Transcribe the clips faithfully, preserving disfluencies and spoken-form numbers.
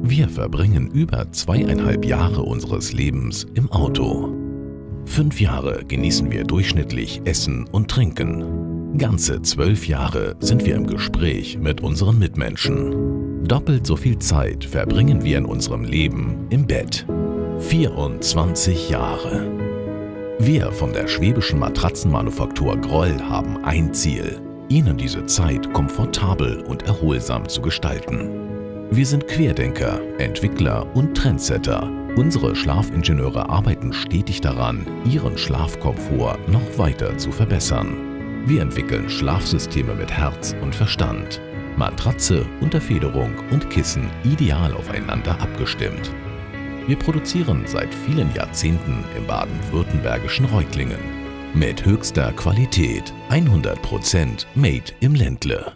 Wir verbringen über zweieinhalb Jahre unseres Lebens im Auto. Fünf Jahre genießen wir durchschnittlich Essen und Trinken. Ganze zwölf Jahre sind wir im Gespräch mit unseren Mitmenschen. Doppelt so viel Zeit verbringen wir in unserem Leben im Bett. vierundzwanzig Jahre. Wir von der schwäbischen Matratzenmanufaktur Groll haben ein Ziel: Ihnen diese Zeit komfortabel und erholsam zu gestalten. Wir sind Querdenker, Entwickler und Trendsetter. Unsere Schlafingenieure arbeiten stetig daran, Ihren Schlafkomfort noch weiter zu verbessern. Wir entwickeln Schlafsysteme mit Herz und Verstand. Matratze, Unterfederung und Kissen ideal aufeinander abgestimmt. Wir produzieren seit vielen Jahrzehnten im baden-württembergischen Reutlingen. Mit höchster Qualität, hundert Prozent made im Ländle.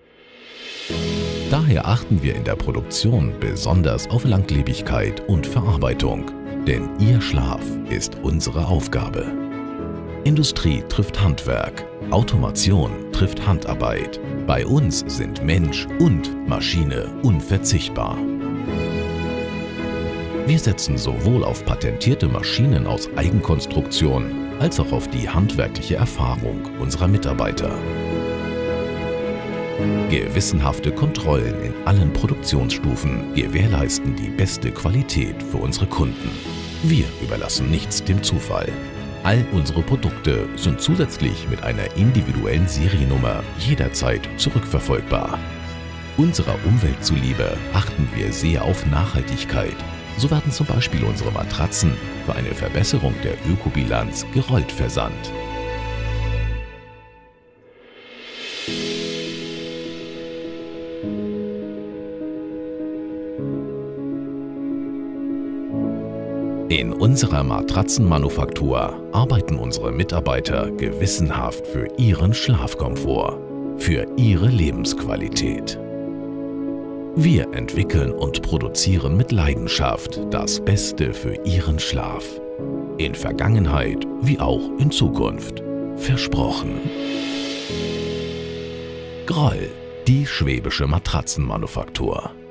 Daher achten wir in der Produktion besonders auf Langlebigkeit und Verarbeitung, denn Ihr Schlaf ist unsere Aufgabe. Industrie trifft Handwerk, Automation trifft Handarbeit. Bei uns sind Mensch und Maschine unverzichtbar. Wir setzen sowohl auf patentierte Maschinen aus Eigenkonstruktion als auch auf die handwerkliche Erfahrung unserer Mitarbeiter. Gewissenhafte Kontrollen in allen Produktionsstufen gewährleisten die beste Qualität für unsere Kunden. Wir überlassen nichts dem Zufall. All unsere Produkte sind zusätzlich mit einer individuellen Seriennummer jederzeit zurückverfolgbar. Unserer Umwelt zuliebe achten wir sehr auf Nachhaltigkeit. So werden zum Beispiel unsere Matratzen für eine Verbesserung der Ökobilanz gerollt versandt. In unserer Matratzenmanufaktur arbeiten unsere Mitarbeiter gewissenhaft für Ihren Schlafkomfort, für Ihre Lebensqualität. Wir entwickeln und produzieren mit Leidenschaft das Beste für Ihren Schlaf. In Vergangenheit wie auch in Zukunft. Versprochen. Groll, die schwäbische Matratzenmanufaktur.